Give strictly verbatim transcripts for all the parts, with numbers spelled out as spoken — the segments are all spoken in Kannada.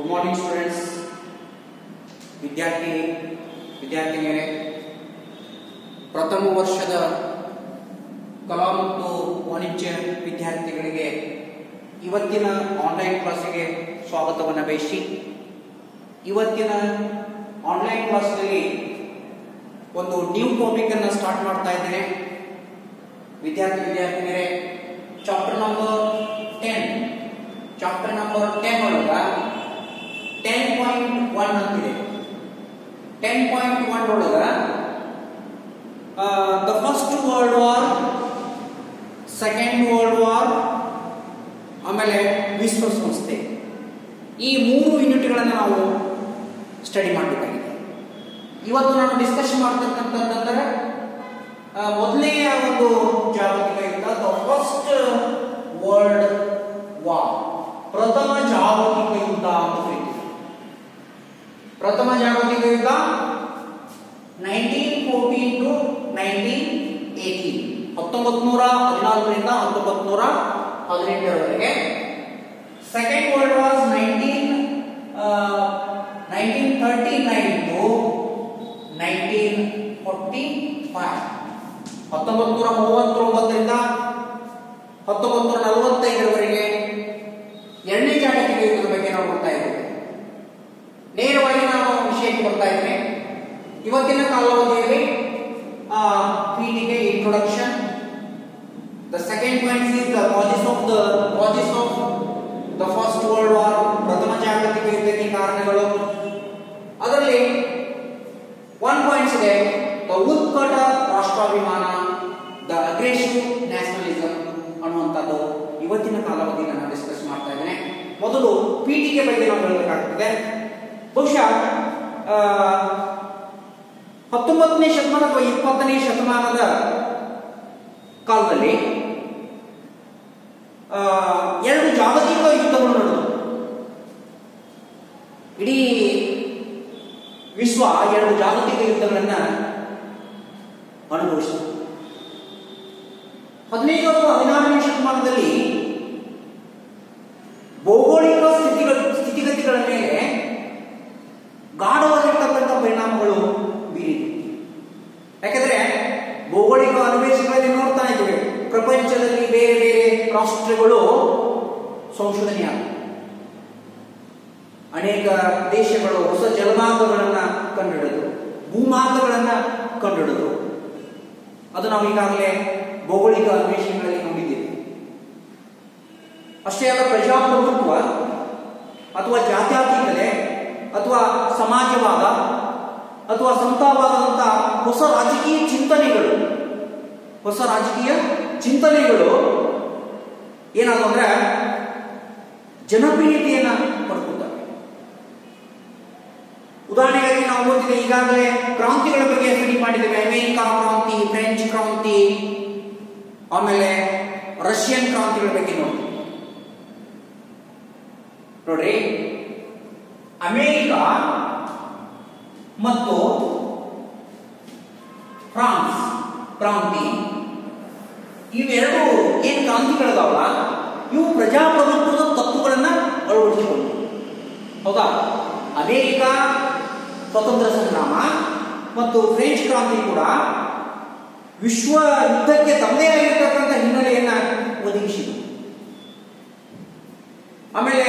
Good morning students. ವಿದ್ಯಾರ್ಥಿ ವಿದ್ಯಾರ್ಥಿನಿಯರೇ, ಪ್ರಥಮ ವರ್ಷದ ಕಲಾ ಮತ್ತು ವಾಣಿಜ್ಯ ವಿದ್ಯಾರ್ಥಿಗಳಿಗೆ ಇವತ್ತಿನ ಆನ್ಲೈನ್ ಕ್ಲಾಸಿಗೆ ಸ್ವಾಗತವನ್ನು ಬಯಸಿ, ಇವತ್ತಿನ ಆನ್ಲೈನ್ ಕ್ಲಾಸ್ನಲ್ಲಿ ಒಂದು ನ್ಯೂ ಟಾಪಿಕ್ ಅನ್ನು ಸ್ಟಾರ್ಟ್ ಮಾಡ್ತಾ ಇದ್ದೇನೆ. ವಿದ್ಯಾರ್ಥಿ ವಿದ್ಯಾರ್ಥಿನಿಯರೇ, chapter number ten chapter number ten ಒಳಗ ಟೆನ್ ಪಾಯಿಂಟ್ ಒನ್ ಅಂತಿದೆ. ಟೆನ್ ಪಾಯಿಂಟ್ ಒನ್ ಒಳಗ the first world war, second world war, ಆಮೇಲೆ ವಿಶ್ವಸಂಸ್ಥೆ, ಈ ಮೂರು ಯೂನಿಟ್ಗಳನ್ನು ನಾವು ಸ್ಟಡಿ ಮಾಡಬೇಕಾಗಿದೆ. ಇವತ್ತು ನಾನು ಡಿಸ್ಕಸ್ ಮಾಡ್ತಕ್ಕಂಥದ್ದಂದ್ರೆ ಮೊದಲನೆಯ ಒಂದು ಜಾಗತಿಕ ಯುದ್ಧ, ದ ಫಸ್ಟ್ ವರ್ಲ್ಡ್ ವಾರ್, ಪ್ರಥಮ ಜಾಗತಿಕ ಯುದ್ಧ ಅಂತ ಕರೀತೀವಿ. ಪ್ರಥಮ ಜಾಗತಿಕ ಯುದ್ಧ nineteen fourteen to nineteen eighteen, ಹತ್ತೊಂಬತ್ತು ನೂರ ಹದಿನಾಲ್ಕರಿಂದ ಹತ್ತೊಂಬತ್ತು ನೂರ ಹದಿನೆಂಟರವರೆಗೆ. Second world war nineteen nineteen thirty nine to nineteen forty five, ಹತ್ತೊಂಬತ್ತು ನೂರ ಮೂವತ್ತೊಂಬತ್ತರಿಂದ ಹತ್ತೊಂಬತ್ತು ನೂರ ನಲವತ್ತೈದರವರೆಗೆ ಎರಡನೇ ಜಾಗತಿಕ ಯುದ್ಧದ ಬಗ್ಗೆ ನಾವು ನೋಡ್ತಾ ಇದ್ದೇವೆ. ನೇರವಾಗಿ ನಾನು ವಿಷಯಕ್ಕೆ ಬರ್ತಾ ಇದ್ದೇನೆ. ಇವತ್ತಿನ ಕಾಲಾವಧಿಯಲ್ಲಿ ಪೀಠಿಕೆ introduction, the second point is the causes of the causes of the first world war, ಪ್ರಥಮ ಜಾಗತಿಕ ಯುದ್ಧಕ್ಕೆ ಕಾರಣಗಳು. ಅದರಲ್ಲಿ ಒನ್ ಪಾಯಿಂಟ್ಸ್ ಇದೆ, ದ ಉತ್ಕಟ ರಾಷ್ಟ್ರಾಭಿಮಾನ, ದ ಅಗ್ರೆಸಿವ್ ನ್ಯಾಷನಲಿಸಂ ಅನ್ನುವಂಥದ್ದು ಇವತ್ತಿನ ಕಾಲಾವಧಿಯನ್ನು ನಾನು ಡಿಸ್ಕಸ್ ಮಾಡ್ತಾ ಇದ್ದೇನೆ. ಮೊದಲು ಪೀಠಿಕೆ ಬಗ್ಗೆ ನಾವು ಹೇಳಬೇಕಾಗ್ತದೆ. ಬಹುಶಃ ಹತ್ತೊಂಬತ್ತನೇ ಶತಮಾನ ಅಥವಾ ಇಪ್ಪತ್ತನೇ ಶತಮಾನದ ಕಾಲದಲ್ಲಿ ಎರಡು ಜಾಗತಿಕ ಯುದ್ಧಗಳು ನಡೆದವು. ಇಡೀ ವಿಶ್ವ ಎರಡು ಜಾಗತಿಕ ಯುದ್ಧಗಳನ್ನ ಅನುಭವಿಸಿತು. ಹದಿನೈದು ಅಥವಾ ಹದಿನಾರನೇ ಶತಮಾನದಲ್ಲಿ ಭೌಗೋಳಿಕ ಸ್ಥಿತಿಗಳ ಸ್ಥಿತಿಗತಿಗಳ ಮೇಲೆ ಗಾಢವಾಗಿರ್ತಕ್ಕಂಥ ಪರಿಣಾಮಗಳು ಬೀರಿದೆ. ಯಾಕೆಂದ್ರೆ ಭೌಗೋಳಿಕ ಅನ್ವೇಷಣೆಗಳಲ್ಲಿ ನೋಡ್ತಾ ಇದ್ದೇವೆ, ಪ್ರಪಂಚದಲ್ಲಿ ಬೇರೆ ಬೇರೆ ರಾಷ್ಟ್ರಗಳು ಸಂಶೋಧನೆಯಾಗಿವೆ. ಅನೇಕ ದೇಶಗಳು ಹೊಸ ಜಲಮಾರ್ಗಗಳನ್ನ ಕಂಡುಹಿಡಿದು, ಭೂಮಾರ್ಗಗಳನ್ನ ಕಂಡುಹಿಡಿದು. ಅದು ನಾವು ಈಗಾಗಲೇ ಭೌಗೋಳಿಕ ಅನ್ವೇಷಣೆಗಳಲ್ಲಿ ನೋಡಿದ್ದೇವೆ. ಅಷ್ಟೇ ಅಲ್ಲ, ಪ್ರಜಾಪ್ರಭುತ್ವ ಅಥವಾ ಜಾತ್ಯತೀತತೆ ಅಥವಾ ಸಮಾಜವಾದ ಅಥವಾ ಸಮತಾವಾದದಂತ ಹೊಸ ರಾಜಕೀಯ ಚಿಂತನೆಗಳು ಹೊಸ ರಾಜಕೀಯ ಚಿಂತನೆಗಳು ಏನಾದ್ರು ಅಂದ್ರೆ ಜನಪ್ರಿಯತೆಯನ್ನ ಪಡ್ಕೊಳ್ತವೆ. ಉದಾಹರಣೆಗಾಗಿ ನಾವು ಓದಿದೆ, ಈಗಾಗಲೇ ಕ್ರಾಂತಿಗಳ ಬಗ್ಗೆ ಸ್ಟಡಿ ಮಾಡಿದ್ದೇವೆ. ಅಮೆರಿಕಾ ಕ್ರಾಂತಿ, ಫ್ರೆಂಚ್ ಕ್ರಾಂತಿ, ಆಮೇಲೆ ರಷ್ಯನ್ ಕ್ರಾಂತಿಗಳ ಬಗ್ಗೆ ನೋಡಿ ನೋಡ್ರಿ. ಅಮೆರಿಕಾ ಮತ್ತು ಫ್ರಾನ್ಸ್ ಕ್ರಾಂತಿ, ಇವೆರಡು ಏನ್ ಕ್ರಾಂತಿಗಳಿದಾವಲ್ಲ, ಇವು ಪ್ರಜಾಪ್ರಭುತ್ವದ ತತ್ವಗಳನ್ನ ಅಳವಡಿಸಿಕೊಂಡು. ಹೌದಾ? ಅಮೆರಿಕಾ ಸ್ವತಂತ್ರ ಸಂಗ್ರಾಮ ಮತ್ತು ಫ್ರೆಂಚ್ ಕ್ರಾಂತಿ ಕೂಡ ವಿಶ್ವ ಯುದ್ಧಕ್ಕೆ ತಮ್ಮದೇ ಆಗಿರ್ತಕ್ಕಂಥ ಹಿನ್ನೆಲೆಯನ್ನ ಒದಗಿಸಿತು. ಆಮೇಲೆ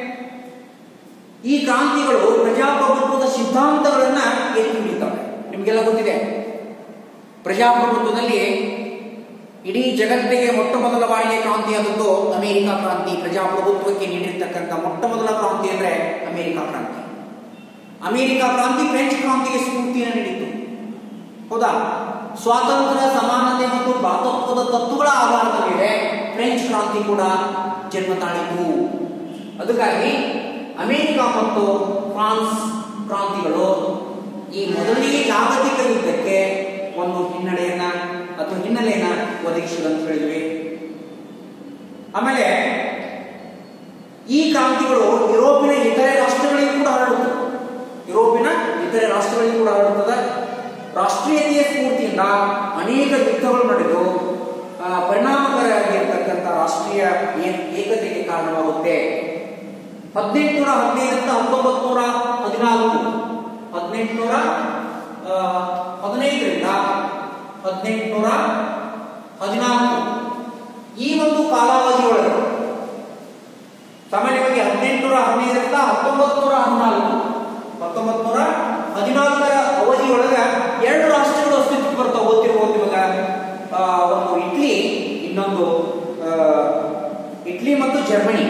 ಈ ಕ್ರಾಂತಿಗಳು ಪ್ರಜಾಪ್ರಭುತ್ವದ ಸಿದ್ಧಾಂತಗಳನ್ನ ಎತ್ತಿ ಹಿಡಿತವೆ. ನಿಮಗೆಲ್ಲ ಗೊತ್ತಿದೆ, ಪ್ರಜಾಪ್ರಭುತ್ವದಲ್ಲಿ ಇಡೀ ಜಗತ್ತಿಗೆ ಮೊಟ್ಟ ಮೊದಲ ಬಾರಿಗೆ ಕ್ರಾಂತಿ ಆದದ್ದು ಅಮೆರಿಕಾ ಕ್ರಾಂತಿ. ಪ್ರಜಾಪ್ರಭುತ್ವಕ್ಕೆ ನೀಡಿರ್ತಕ್ಕಂಥ ಮೊಟ್ಟ ಮೊದಲ ಕ್ರಾಂತಿ ಅಂದ್ರೆ ಅಮೆರಿಕಾ ಕ್ರಾಂತಿ. ಅಮೆರಿಕಾ ಕ್ರಾಂತಿ ಫ್ರೆಂಚ್ ಕ್ರಾಂತಿಗೆ ಸ್ಫೂರ್ತಿಯನ್ನು ನೀಡಿತು. ಹೌದಾ? ಸ್ವಾತಂತ್ರ್ಯ, ಸಮಾನತೆ ಮತ್ತು ಭ್ರಾತೃತ್ವದ ತತ್ವಗಳ ಆಧಾರದ ಮೇಲೆ ಫ್ರೆಂಚ್ ಕ್ರಾಂತಿ ಕೂಡ ಜನ್ಮ ತಾಳಿತು. ಅದಕ್ಕಾಗಿ ಅಮೆರಿಕಾ ಮತ್ತು ಫ್ರಾನ್ಸ್ ಕ್ರಾಂತಿಗಳು ಈ ಮೊದಲನೇ ಜಾಗತಿಕ ಯುದ್ಧಕ್ಕೆ ಒಂದು ಹಿನ್ನಡೆಯನ್ನ ಅಥವಾ ಹಿನ್ನೆಲೆಯನ್ನ ಒದಗಿಸಿದಂತ ಹೇಳಿದ್ವಿ. ಆಮೇಲೆ ಈ ಕ್ರಾಂತಿಗಳು ಯುರೋಪಿನ ಇತರೆ ರಾಷ್ಟ್ರಗಳಿಗೂ ಕೂಡ ಹರಡುತ್ತದೆ. ಯುರೋಪಿನ ಇತರೆ ರಾಷ್ಟ್ರಗಳಿಗೂ ಕೂಡ ಹರಡುತ್ತದೆ. ರಾಷ್ಟ್ರೀಯತೆಯ ಸ್ಫೂರ್ತಿಯಿಂದ ಅನೇಕ ಯುದ್ಧಗಳು ನಡೆದು ಪರಿಣಾಮಕಾರಿಯಾಗಿರ್ತಕ್ಕಂಥ ರಾಷ್ಟ್ರೀಯ ಏಕತೆಗೆ ಕಾರಣವಾಗುತ್ತೆ. ಹದಿನೆಂಟುನೂರ ಹದಿನೈದರಿಂದ ಹತ್ತೊಂಬತ್ತು ನೂರ ಹದಿನಾಲ್ಕು ಹದಿನೆಂಟುನೂರ ಹದಿನೈದರಿಂದ ಹದಿನೆಂಟುನೂರ ಹದಿನಾಲ್ಕು ಈ ಒಂದು ಕಾಲಾವಧಿಯೊಳಗೆ ಸಾಮಾನ್ಯವಾಗಿ ಹದಿನೆಂಟುನೂರ ಹದಿನೈದರಿಂದ ಹತ್ತೊಂಬತ್ತು ನೂರ ಹದಿನಾಲ್ಕು ಹತ್ತೊಂಬತ್ತು ನೂರ ಹದಿನಾಲ್ಕರ ಅವಧಿಯೊಳಗ ಎರಡು ರಾಷ್ಟ್ರಗಳು ಅಸ್ತಿತ್ವಕ್ಕೆ ಬರ್ತಾವ. ಓದ್ತಿರ್ಬೋದು ಇವಾಗ ಒಂದು ಇಟ್ಲಿ, ಇನ್ನೊಂದು ಇಟ್ಲಿ ಮತ್ತು ಜರ್ಮನಿ.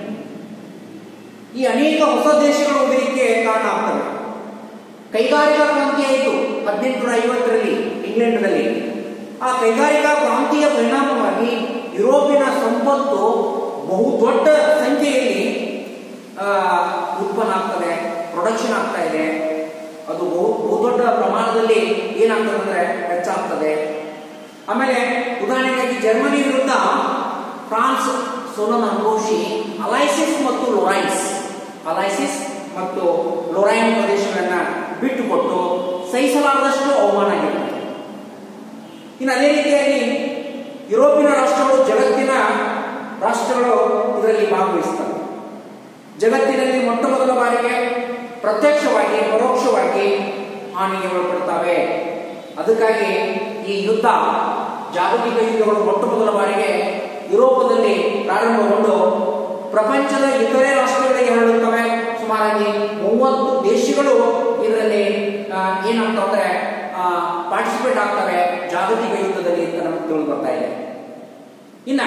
ಈ ಅನೇಕ ಹೊಸ ದೇಶಗಳು ಉದಯಕ್ಕೆ ಕಾರಣ ಆಗ್ತವೆ. ಕೈಗಾರಿಕಾ ಕ್ರಾಂತಿ ಆಯಿತು ಹದಿನೆಂಟುನೂರ ಐವತ್ತರಲ್ಲಿ ಇಂಗ್ಲೆಂಡ್ನಲ್ಲಿ. ಆ ಕೈಗಾರಿಕಾ ಕ್ರಾಂತಿಯ ಪರಿಣಾಮವಾಗಿ ಯುರೋಪಿನ ಸಂಪತ್ತು ಬಹು ದೊಡ್ಡ ಸಂಖ್ಯೆಯಲ್ಲಿ ಉತ್ಪನ್ನ ಆಗ್ತದೆ, ಪ್ರೊಡಕ್ಷನ್ ಆಗ್ತಾ ಇದೆ. ಅದು ಬಹು ಬಹುದೊಡ್ಡ ಪ್ರಮಾಣದಲ್ಲಿ ಏನಾಗ್ತದೆ ಅಂದ್ರೆ ಹೆಚ್ಚಾಗ್ತದೆ. ಆಮೇಲೆ ಉದಾಹರಣೆಗಾಗಿ ಜರ್ಮನಿ ವಿರುದ್ಧ ಫ್ರಾನ್ಸ್ ಸೋಲನ್ನು ಅನುಭವಿಸಿ ಅಲೈಸಿಸ್ ಮತ್ತು ಲೊರೈನ್ಸ್ ಅಲೈಸಿಸ್ ಮತ್ತು ಲೊರೈನ್ ಪ್ರದೇಶಗಳನ್ನ ಬಿಟ್ಟುಕೊಟ್ಟು ಸಹಿಸಲಾರದಷ್ಟು ಅವಮಾನ ಆಗಿರ್ತದೆ. ಇನ್ನು ಅದೇ ರೀತಿಯಾಗಿ ಯುರೋಪಿನ ರಾಷ್ಟ್ರಗಳು ಜಗತ್ತಿನ ರಾಷ್ಟ್ರಗಳು ಇದರಲ್ಲಿ ಭಾಗವಹಿಸ್ತವೆ. ಜಗತ್ತಿನಲ್ಲಿ ಮೊಟ್ಟ ಮೊದಲ ಬಾರಿಗೆ ಪ್ರತ್ಯಕ್ಷವಾಗಿ ಪರೋಕ್ಷವಾಗಿ ಹಾನಿಗೆ ಒಳಪಡ್ತವೆ. ಅದಕ್ಕಾಗಿ ಈ ಯುದ್ಧ, ಜಾಗತಿಕ ಯುದ್ಧಗಳು ಮೊಟ್ಟ ಮೊದಲ ಬಾರಿಗೆ ಯುರೋಪದಲ್ಲಿ ಪ್ರಾರಂಭಗೊಂಡು ಪ್ರಪಂಚದ ಇತರೆ ರಾಷ್ಟ್ರಗಳಿಗೆ ಹರಡುತ್ತವೆ. ಸುಮಾರಾಗಿ ಮೂವತ್ತು ದೇಶಗಳು ಇದರಲ್ಲಿ ಏನಾಗ್ತವೆ ಪಾರ್ಟಿಸಿಪೇಟ್ ಆಗ್ತವೆ ಜಾಗತಿಕ ಯುದ್ಧದಲ್ಲಿ ಅಂತ ನಮಗೆ ತಿಳಿದು ಬರ್ತಾ ಇದೆ. ಇನ್ನ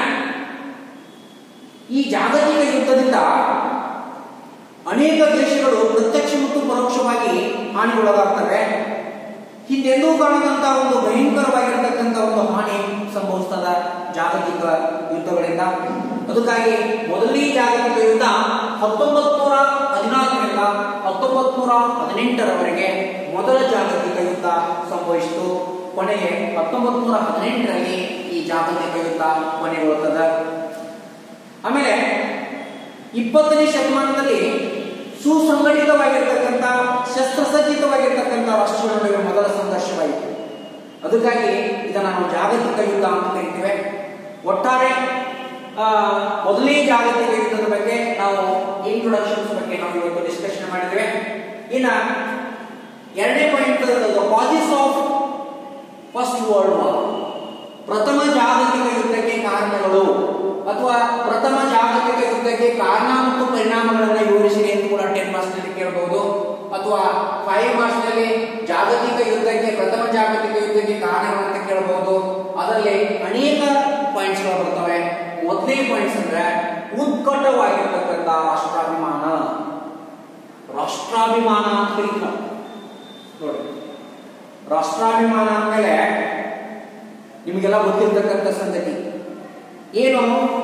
ಈ ಜಾಗತಿಕ ಯುದ್ಧದಿಂದ ಅನೇಕ ದೇಶಗಳು ಪ್ರತ್ಯಕ್ಷ ಮತ್ತು ಪರೋಕ್ಷವಾಗಿ ಹಾನಿಗೊಳಗಾಗ್ತವೆ. ಹಿಂದೆಂದೂ ಕಾಣದಂತಹ ಒಂದು ಭಯಂಕರವಾಗಿರತಕ್ಕಂಥ ಒಂದು ಹಾನಿ ಸಂಭವಿಸ್ತದ ಜಾಗತಿಕ ಯುದ್ಧಗಳಿಂದ. ಅದಕ್ಕಾಗಿ ಮೊದಲನೇ ಜಾಗತಿಕ ಯುದ್ಧ ಹತ್ತೊಂಬತ್ತು ನೂರ ಹದಿನಾಲ್ಕರಿಂದ ಹತ್ತೊಂಬತ್ತು ನೂರ ಹದಿನೆಂಟರವರೆಗೆ ಮೊದಲ ಜಾಗತಿಕ ಯುದ್ಧ ಸಂಭವಿಸಿತು. ಕೊನೆಗೆ ಹತ್ತೊಂಬತ್ತು ನೂರ ಹದಿನೆಂಟರಲ್ಲಿ ಈ ಜಾಗತಿಕ ಯುದ್ಧ ಕೊನೆಗೊಳ್ಳುತ್ತದೆ. ಆಮೇಲೆ ಇಪ್ಪತ್ತನೇ ಶತಮಾನದಲ್ಲಿ ಸುಸಂಘಟಿತವಾಗಿರ್ತಕ್ಕಂಥ ಶಸ್ತ್ರಸಜ್ಜಿತವಾಗಿರ್ತಕ್ಕಂಥ ರಾಷ್ಟ್ರಗಳ ನಡುವೆ ಮೊದಲ ಸಂಘರ್ಷವಾಯಿತು. ಅದಕ್ಕಾಗಿ ಇದನ್ನು ನಾವು ಜಾಗತಿಕ ಯುದ್ಧ ಅಂತ ಕರಿತೇವೆ. ಒಟ್ಟಾರೆ ಮೊದಲನೇ ಜಾಗತಿಕ ಯುದ್ಧದ ಬಗ್ಗೆ ನಾವು ಇಂಟ್ರೊಡಕ್ಷನ್ಸ್ ಬಗ್ಗೆ ನಾವು ಇವತ್ತು ಡಿಸ್ಕಷನ್ ಮಾಡಿದ್ದೇವೆ. ಇನ್ನು ಎರಡನೇ point causes of first world war, ಪ್ರಥಮ ಜಾಗತಿಕ ಯುದ್ಧಕ್ಕೆ ಕಾರಣಗಳು ಅಥವಾ ಪ್ರಥಮ ಜಾಗತಿಕ ಯುದ್ಧಕ್ಕೆ ಕಾರಣ ಮತ್ತು ಪರಿಣಾಮಗಳನ್ನು ವಿವರಿಸಿದೆ ಎಂದು ಕೂಡ ಟೆನ್ ಮಾರ್ಕ್ಸ್ ನಲ್ಲಿ ಕೇಳಬಹುದು. ಅಥವಾ ಫೈವ್ ಮಾರ್ಕ್ಸ್ ನಲ್ಲಿ ಜಾಗತಿಕ ಯುದ್ಧಕ್ಕೆ ಪ್ರಥಮ ಜಾಗತಿಕ ಯುದ್ಧಕ್ಕೆ ಕಾರಣಗಳಂತ ಕೇಳಬಹುದು. ಅದರಲ್ಲಿ ಅನೇಕ ಪಾಯಿಂಟ್ಸ್ ಗಳು ಬರ್ತವೆ. ಮೊದಲನೇ ಪಾಯಿಂಟ್ಸ್ ಅಂದ್ರೆ ಉತ್ಕಟವಾಗಿರ್ತಕ್ಕಂಥ ರಾಷ್ಟ್ರಾಭಿಮಾನ. ರಾಷ್ಟ್ರಾಭಿಮಾನ ಅಂತ ಕರೀತಾರೆ ನೋಡಿ. ರಾಷ್ಟ್ರಾಭಿಮಾನ ಅಂದಮೇಲೆ ನಿಮಗೆಲ್ಲ ಗೊತ್ತಿರ್ತಕ್ಕಂಥ ಸಂಗತಿ ಏನು,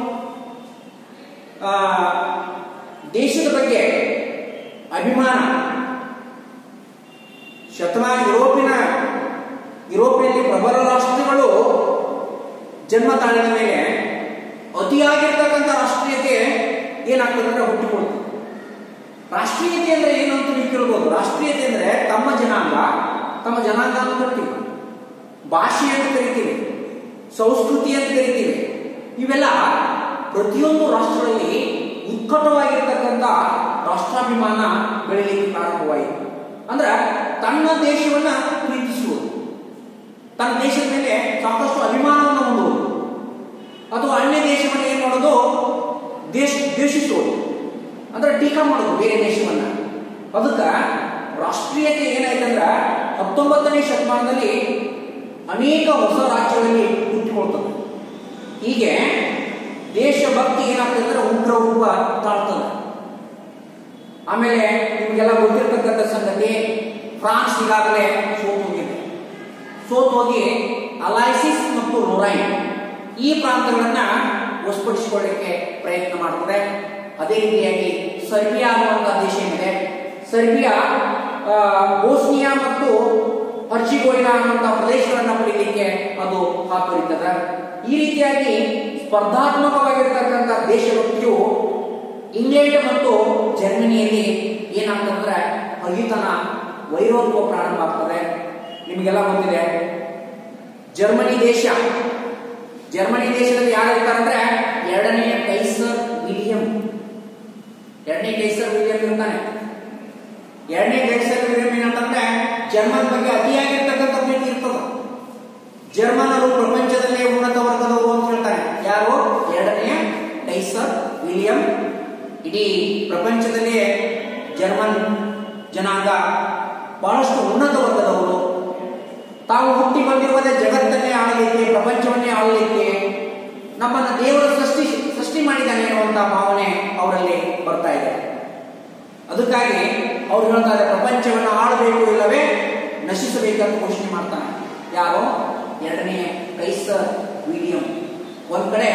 ದೇಶದ ಬಗ್ಗೆ ಅಭಿಮಾನ. ಶತಮಾನ ಯುರೋಪಿನ ಯುರೋಪಿನಲ್ಲಿ ಪ್ರಬಲ ರಾಷ್ಟ್ರಗಳು ಜನ್ಮ ತಾಳಿದ ಮೇಲೆ ಅತಿಯಾಗಿರ್ತಕ್ಕಂಥ ರಾಷ್ಟ್ರೀಯತೆ ಏನಾಗ್ತದೆ ಅಂದ್ರೆ ಹುಟ್ಟಿಕೊಳ್ತದೆ. ರಾಷ್ಟ್ರೀಯತೆ ಅಂದ್ರೆ ಏನು ಅಂತ ನೀವು ಕೇಳ್ಬೋದು. ರಾಷ್ಟ್ರೀಯತೆ ಅಂದ್ರೆ ತಮ್ಮ ಜನಾಂಗ, ತಮ್ಮ ಜನಾಂಗ ಅಂತ ಕರಿತೀವಿ, ಭಾಷೆ ಅಂತ ಕರಿತೀವಿ, ಸಂಸ್ಕೃತಿ ಅಂತ ಕರಿತೀವಿ. ಇವೆಲ್ಲ ಪ್ರತಿಯೊಂದು ರಾಷ್ಟ್ರದಲ್ಲಿ ಉತ್ಕಟವಾಗಿರ್ತಕ್ಕಂಥ ರಾಷ್ಟ್ರಾಭಿಮಾನ ಬೆಳೆಯಲಿಕ್ಕೆ ಪ್ರಾರಂಭವಾಯಿತು. ಅಂದ್ರೆ ತನ್ನ ದೇಶವನ್ನ ಪ್ರೀತಿಸುವುದು, ತನ್ನ ದೇಶದ ಮೇಲೆ ಸಾಕಷ್ಟು ಅಭಿಮಾನವನ್ನು ಹೊಂದುವುದು, ಅಥವಾ ಅನ್ಯ ದೇಶವನ್ನು ಏನ್ ಮಾಡೋದು, ದೇಶ ದ್ವೇಷಿಸುವುದು, ಅಂದ್ರೆ ಟೀಕಾ ಮಾಡೋದು ಬೇರೆ ದೇಶವನ್ನ. ಅದಕ್ಕೆ ರಾಷ್ಟ್ರೀಯತೆ ಏನಾಯ್ತಂದ್ರ ಹತ್ತೊಂಬತ್ತನೇ ಶತಮಾನದಲ್ಲಿ ಅನೇಕ ಹೊಸ ರಾಜ್ಯಗಳಲ್ಲಿ ಹುಟ್ಟಿಕೊಳ್ತದೆ. ಹೀಗೆ ದೇಶಭಕ್ತಿ ಏನಾಗ್ತದೆ ಅಂದ್ರೆ ಉಗ್ರ ರೂಪ ತಾಳ್ತದೆ. ಆಮೇಲೆ ನಿಮಗೆಲ್ಲ ಗೊತ್ತಿರ್ತಕ್ಕಂಥ ಸಂಗತಿ, ಫ್ರಾನ್ಸ್ ಈಗಾಗಲೇ ಸೋತು ಹೋಗಿದೆ. ಸೋತು ಹೋಗಿ ಅಲೈಸಿಸ್ ಮತ್ತು ಲೊರೈನ್ ಈ ಪ್ರಾಂತಗಳನ್ನ ವಶಪಡಿಸಿಕೊಳ್ಳಲಿಕ್ಕೆ ಪ್ರಯತ್ನ ಮಾಡ್ತದೆ. ಅದೇ ರೀತಿಯಾಗಿ ಸರ್ಬಿಯಾ ಅನ್ನುವಂತಹ ದೇಶ ಏನಿದೆ, ಸರ್ಬಿಯಾ ಬೋಸ್ನಿಯಾ ಮತ್ತು ಹರ್ಜಿಗೋಯಿನಾ ಅನ್ನುವಂತಹ ಪ್ರದೇಶಗಳನ್ನ ಪಡೆಯಲಿಕ್ಕೆ ಅದು ಹಾತೊರೀತದೆ. ಈ ರೀತಿಯಾಗಿ ಸ್ಪರ್ಧಾತ್ಮಕವಾಗಿರ್ತಕ್ಕಂಥ ದೇಶಭಕ್ತಿಯು ಇಂಗ್ಲೆಂಡ್ ಮತ್ತು ಜರ್ಮನಿಯಲ್ಲಿ ಏನಾಗ್ತದಂದ್ರೆ ಹಗಿತನ ವೈರೋತ್ವ ಪ್ರಾರಂಭ ಆಗ್ತದೆ. ನಿಮಗೆಲ್ಲ ಗೊತ್ತಿದೆ, ಜರ್ಮನಿ ದೇಶ ಜರ್ಮನಿ ದೇಶದಲ್ಲಿ ಯಾರು ಇರ್ತಾರಂದ್ರೆ ಎರಡನೇ ಕೈಸರ್ ವಿಲಿಯಂ ಎರಡನೇ ಕೈಸರ್ ವಿಲಿಯಂ ಇರ್ತಾನೆ. ಎರಡನೇ ಕೈಸರ್ ವಿಲಿಯಂ ಏನಂತಂದ್ರೆ ಜರ್ಮನ್ ಬಗ್ಗೆ ಅತಿಯಾಗಿರ್ತಕ್ಕಂಥ ಪ್ರೀತಿ ಇರ್ತದ. ಜರ್ಮನರು ಪ್ರಪಂಚದಲ್ಲೇ ಉನ್ನತ ವರ್ಗದವರು ಅಂತ ಹೇಳ್ತಾನೆ. ಯಾರು? ಎರಡನೇ ಕೈಸರ್ ವಿಲಿಯಂ. ಇಡೀ ಪ್ರಪಂಚದಲ್ಲಿ ಜರ್ಮನ್ ಜನಾಂಗ ಬಹಳಷ್ಟು ಉನ್ನತ ವರ್ಗದವರು. ತಾವು ಹುಟ್ಟಿ ಬಂದಿರುವುದೇ ಜಗತ್ತನ್ನೇ ಆಳಲಿಕ್ಕೆ, ಪ್ರಪಂಚವನ್ನೇ ಆಳಲಿಕ್ಕೆ, ನಮ್ಮನ್ನ ದೇವರು ಸೃಷ್ಟಿ ಸೃಷ್ಟಿ ಮಾಡಿದ್ದಾನೆ ಎನ್ನುವಂತಹ ಭಾವನೆ ಅವರಲ್ಲಿ ಬರ್ತಾ ಇದೆ. ಅದಕ್ಕಾಗಿ ಅವ್ರು ಹೇಳ್ತಾರೆ ಪ್ರಪಂಚವನ್ನು ಆಳಬೇಕು ಇಲ್ಲವೇ ನಶಿಸಬೇಕಂತ ಘೋಷಣೆ ಮಾಡ್ತಾನೆ. ಯಾರು? ಎರಡನೇ ಕೈಸರ್ ವಿಲಿಯಂ. ಒಂದ್ ಕಡೆ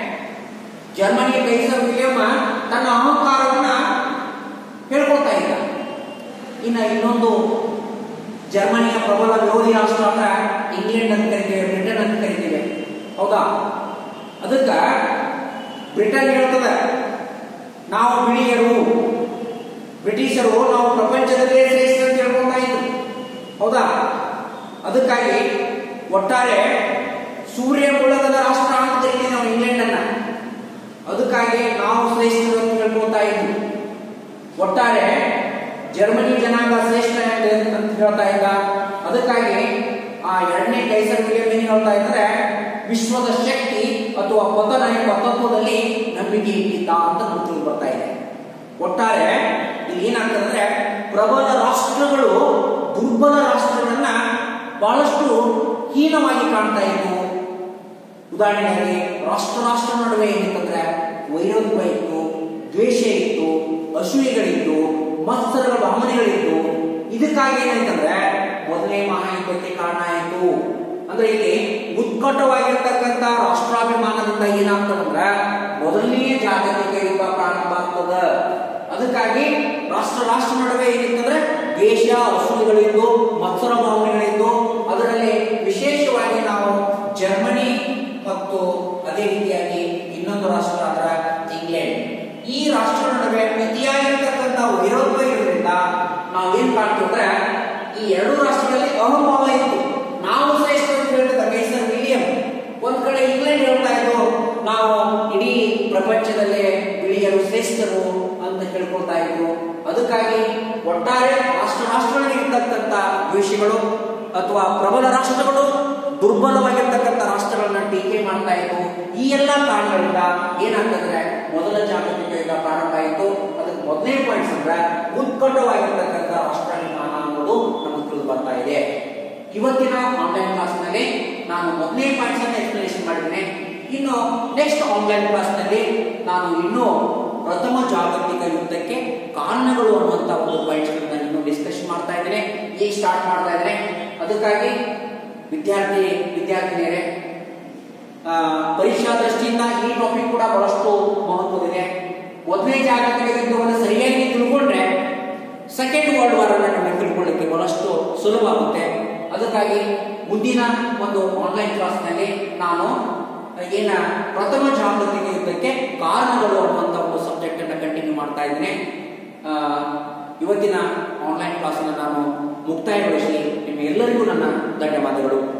ಜರ್ಮನಿ ಕೈಸರ್ ವಿಲಿಯಂ ತನ್ನ ಅಹಂಕಾರವನ್ನ ಹೇಳ್ಕೊಳ್ತಾ ಇದ್ದ. ಇನ್ನ ಇನ್ನೊಂದು ಜರ್ಮನಿಯ ಪ್ರಬಲ ವಿರೋಧಿ ರಾಷ್ಟ್ರ ಅಂದ್ರೆ ಇಂಗ್ಲೆಂಡ್ ಅಂತ ಕರಿತೇವೆ, ಬ್ರಿಟನ್ ಅಂತ ಕರಿತೇವೆ. ಹೌದಾ? ಅದಕ್ಕ ಬ್ರಿಟನ್ ಹೇಳ್ತದ ನಾವು ಬಿಳಿಯರು, ಬ್ರಿಟಿಷರು ನಾವು ಪ್ರಪಂಚದಲ್ಲೇ ಶ್ರೇಷ್ಠ ಅಂತ ಹೇಳ್ಕೊಳ್ತಾ ಇದ್ರು. ಹೌದಾ? ಅದಕ್ಕಾಗಿ ಒಟ್ಟಾರೆ ಸೂರ್ಯ ಮೂಲದ ರಾಷ್ಟ್ರ ಅಂತ ಕರಿತೀವಿ ನಾವು ಇಂಗ್ಲೆಂಡ್ ಅನ್ನ. ಅದಕ್ಕಾಗಿ ನಾವು ಶ್ರೇಷ್ಠರು ಅಂತ ಹೇಳ್ಕೊಳ್ತಾ ಇದ್ವಿ. ಒಟ್ಟಾರೆ ಜರ್ಮನಿ ಜನಾಂಗ ಶ್ರೇಷ್ಠ ಅಂತ ಹೇಳ್ತಾ ಇದ್ದ. ಅದಕ್ಕಾಗಿ ಆ ಎರಡನೇ ಕೈಸರ್ ವಿಲಿಯಂ ಏನ್ ಹೇಳ್ತಾ ಇದ್ರೆ ವಿಶ್ವದ ಶಕ್ತಿ ಅಥವಾ ಪತನ ಎಂಬ ತತ್ವದಲ್ಲಿ ನಂಬಿಕೆ ಇಟ್ಟಿದ್ದ ಅಂತ ನಮಗೆ ಬರ್ತಾ ಇದೆ. ಒಟ್ಟಾರೆ ಇಲ್ಲಿ ಏನಾಗ್ತದೆ ಅಂದ್ರೆ ಪ್ರಬಲ ರಾಷ್ಟ್ರಗಳು ದುರ್ಬಲ ರಾಷ್ಟ್ರಗಳನ್ನ ಬಹಳಷ್ಟು ಹೀನವಾಗಿ ಕಾಣ್ತಾ ಇತ್ತು. ಉದಾಹರಣೆಗೆ ರಾಷ್ಟ್ರ ರಾಷ್ಟ್ರ ನಡುವೆ ಏನಿತ್ತಂದ್ರೆ ವೈರತ್ವ ಇತ್ತು, ದ್ವೇಷ ಇತ್ತು, ಅಸೂಯೆಗಳಿತ್ತು, ಮತ್ಸರಗಳ ಭಾವನೆಗಳಿತ್ತು. ಇದಕ್ಕಾಗಿ ಏನಾಯ್ತಂದ್ರೆ ಮೊದಲನೇ ಮಹಾಯುದ್ಧಕ್ಕೆ ಕಾರಣ ಆಯಿತು. ಅಂದ್ರೆ ಇಲ್ಲಿ ಉತ್ಕಟವಾಗಿರ್ತಕ್ಕಂಥ ರಾಷ್ಟ್ರಾಭಿಮಾನದಿಂದ ಏನಾಗ್ತದಂದ್ರೆ ಮೊದಲನೇ ಜಾಗತಿಕ ಯುದ್ಧ ಪ್ರಾರಂಭ ಆಗ್ತದ. ಅದಕ್ಕಾಗಿ ರಾಷ್ಟ್ರ ರಾಷ್ಟ್ರ ನಡುವೆ ಏನಿತ್ತಂದ್ರೆ ದೇಶ ಅಸೂಯೆಗಳಿದ್ದು, ಮತ್ಸರ ಭಾವನೆಗಳಿದ್ದು. ಅದರಲ್ಲಿ ವಿಶೇಷವಾಗಿ ನಾವು ಜರ್ಮನಿ ಮತ್ತು ಅದೇ ರೀತಿಯಾಗಿ ಇನ್ನೊಂದು ರಾಷ್ಟ್ರ ಅಂದ್ರೆ ಇಂಗ್ಲೆಂಡ್, ಈ ರಾಷ್ಟ್ರ ನಡುವೆ ಅತಿಯಾಗಿರ್ತಕ್ಕಂಥ ವೈರತ್ವ ಇರೋದ್ರಿಂದ ನಾವು ಏನ್ ಮಾಡ್ತೀವಿ ಅಂದ್ರೆ ಈ ಎರಡು ರಾಷ್ಟ್ರಗಳಲ್ಲಿ ಅಹಂಭಾವ ಇತ್ತು. ನಾವು ಶ್ರೇಷ್ಠ ಅಂತ ಹೇಳ್ತದ ಕೈಸರ್ ವಿಲಿಯಂ. ಒಂದ್ ಕಡೆ ಇಂಗ್ಲೆಂಡ್ ಹೇಳ್ತಾ ಇದ್ದು ನಾವು ಇಡೀ ಪ್ರಪಂಚದಲ್ಲೇ ಬಿಳಿಯರು ಶ್ರೇಷ್ಠರು ಅಂತ ಕೇಳ್ಕೊಳ್ತಾ ಇದ್ರು. ಅದಕ್ಕಾಗಿ ಒಟ್ಟಾರೆ ರಾಷ್ಟ್ರ ರಾಷ್ಟ್ರಗಳಿಗೆ ಇರ್ತಕ್ಕಂಥ ದ್ವೇಷಗಳು ಅಥವಾ ಪ್ರಬಲ ರಾಷ್ಟ್ರಗಳು ದುರ್ಬಲವಾಗಿರ್ತಕ್ಕಂಥ ರಾಷ್ಟ್ರಗಳನ್ನ ಟೀಕೆ ಮಾಡ್ತಾ ಇತ್ತು. ಈ ಎಲ್ಲಾ ಕಾರಣಗಳಿಂದ ಏನಾಗ್ತದ್ರೆ ಮೊದಲ ಜಾಗತಿಕ ಯುದ್ಧ ಪ್ರಾರಂಭ ಆಯಿತು. ಅದಕ್ಕೆ ಮೊದಲನೇ ಪಾಯಿಂಟ್ಸ್ ಅಂದ್ರೆ ಉತ್ಕಟವಾಗಿರ್ತಕ್ಕಂಥ ರಾಷ್ಟ್ರಾಭಿಮಾನ ಅನ್ನೋದು ನಮಗೆ ತಿಳಿದು ಬರ್ತಾ ಇದೆ. ಇವತ್ತಿನ ಆನ್ಲೈನ್ ಕ್ಲಾಸ್ ನಲ್ಲಿ ನಾನು ಮೊದಲನೇ ಪಾಯಿಂಟ್ಸ್ ಅನ್ನು ಎಕ್ಸ್ಪ್ಲನೇಷನ್ ಮಾಡಿದ್ದೇನೆ. ಇನ್ನು ನೆಕ್ಸ್ಟ್ ಆನ್ಲೈನ್ ಕ್ಲಾಸ್ ನಲ್ಲಿ ನಾನು ಇನ್ನೂ ಪ್ರಥಮ ಜಾಗತಿಕ ಯುದ್ಧಕ್ಕೆ ಕಾರಣಗಳು ಅನ್ನುವಂತ ಒಂದು ಪಾಯಿಂಟ್ಸ್ ಗಳನ್ನ ಇನ್ನು ಡಿಸ್ಕಷನ್ ಮಾಡ್ತಾ ಇದ್ದೇನೆ. ಈಗ ಸ್ಟಾರ್ಟ್ ಮಾಡ್ತಾ ಇದ್ದೇನೆ. ಅದಕ್ಕಾಗಿ ವಿದ್ಯಾರ್ಥಿ ವಿದ್ಯಾರ್ಥಿನಿಯರೇ, ಪರೀಕ್ಷಾ ದೃಷ್ಟಿಯಿಂದ ಈ ಟಾಪಿಕ್ ಕೂಡ ಬಹಳಷ್ಟು ಮಹತ್ವದಿದೆ. ಮೊದಲನೇ ಜಾಗತಿಕ ಯುದ್ಧವನ್ನು ಸರಿಯಾಗಿ ತಿಳ್ಕೊಂಡ್ರೆ ಸೆಕೆಂಡ್ ವರ್ಲ್ಡ್ ವಾರ್ ಅನ್ನು ನಮಗೆ ತಿಳ್ಕೊಳ್ಳಿಕ್ಕೆ ಬಹಳಷ್ಟು ಸುಲಭ ಆಗುತ್ತೆ. ಅದಕ್ಕಾಗಿ ಮುಂದಿನ ಒಂದು ಆನ್ಲೈನ್ ಕ್ಲಾಸ್ ನಲ್ಲಿ ನಾನು ಏನ ಪ್ರಥಮ ಜಾಗತಿಕ ಯುದ್ಧಕ್ಕೆ ಕಾರಣಗಳು ಅನ್ನುವಂತ ಒಂದು ಸಬ್ಜೆಕ್ಟ್ ಅನ್ನು ಕಂಟಿನ್ಯೂ ಮಾಡ್ತಾ ಇದ್ದೇನೆ. ಇವತ್ತಿನ ಆನ್ಲೈನ್ ಕ್ಲಾಸ್ ಅನ್ನು ನಾನು ಮುಕ್ತಾಯಗೊಳಿಸಿ ನಿಮ್ಮೆಲ್ಲರಿಗೂ ನನ್ನ ಧನ್ಯವಾದಗಳು.